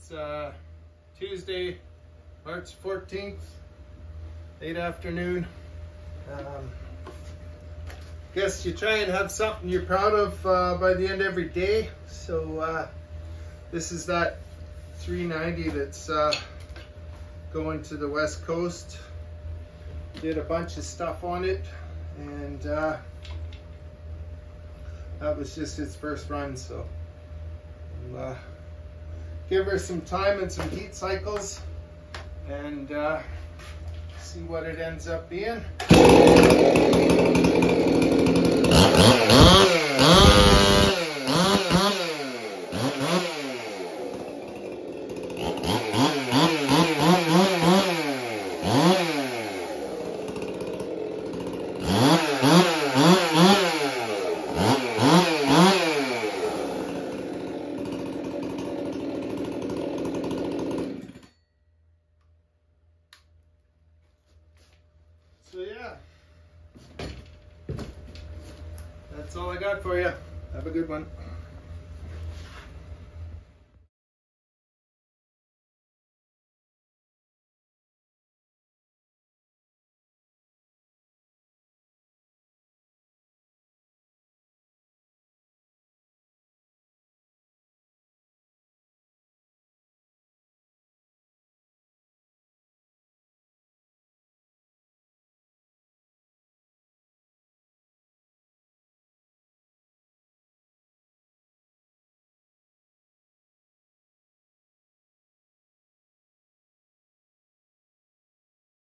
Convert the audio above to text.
It's Tuesday, March 14th, late afternoon. Guess you try and have something you're proud of by the end of every day. So this is that 390 that's going to the West Coast. Did a bunch of stuff on it, and that was just its first run, so I'll give her some time and some heat cycles and see what it ends up being. So yeah, that's all I got for you. Have a good one.